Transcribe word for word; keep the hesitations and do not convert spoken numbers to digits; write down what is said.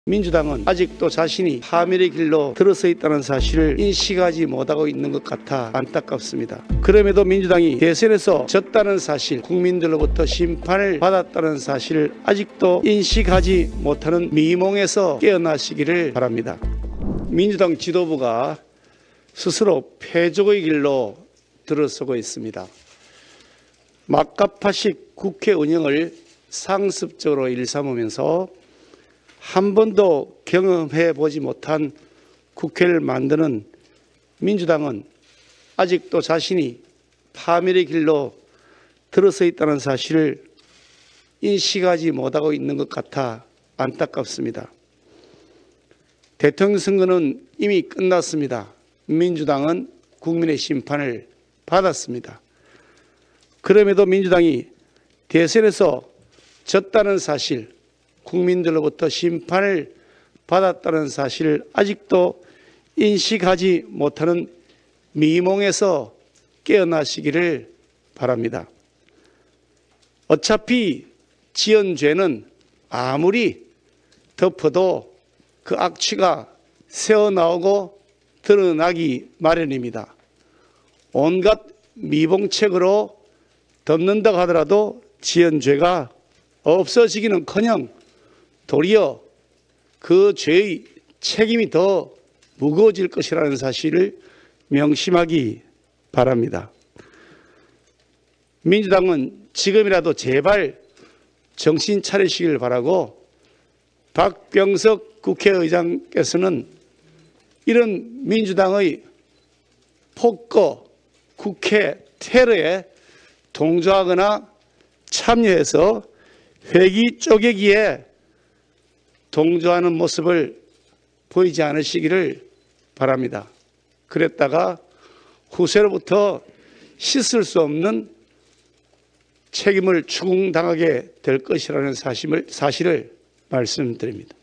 민주당은 아직도 자신이 파멸의 길로 들어서 있다는 사실을 인식하지 못하고 있는 것 같아 안타깝습니다. 그럼에도 민주당이 대선에서 졌다는 사실, 국민들로부터 심판을 받았다는 사실을 아직도 인식하지 못하는 미몽에서 깨어나시기를 바랍니다. 민주당 지도부가 스스로 패족의 길로 들어서고 있습니다. 막가파식 국회 운영을 상습적으로 일삼으면서 한 번도 경험해 보지 못한 국회를 만드는 민주당은 아직도 자신이 파멸의 길로 들어서 있다는 사실을 인식하지 못하고 있는 것 같아 안타깝습니다. 대통령 선거는 이미 끝났습니다. 민주당은 국민의 심판을 받았습니다. 그럼에도 민주당이 대선에서 졌다는 사실, 국민들로부터 심판을 받았다는 사실을 아직도 인식하지 못하는 미몽에서 깨어나시기를 바랍니다. 어차피 지은 죄는 아무리 덮어도 그 악취가 새어나오고 드러나기 마련입니다. 온갖 미봉책으로 덮는다고 하더라도 지은 죄가 없어지기는커녕 도리어 그 죄의 책임이 더 무거워질 것이라는 사실을 명심하기 바랍니다. 민주당은 지금이라도 제발 정신 차리시길 바라고, 박병석 국회의장께서는 이런 민주당의 폭거, 국회 테러에 동조하거나 참여해서 회기 쪼개기에 동조하는 모습을 보이지 않으시기를 바랍니다. 그랬다가 후세로부터 씻을 수 없는 책임을 추궁당하게 될 것이라는 사실을, 사실을 말씀드립니다.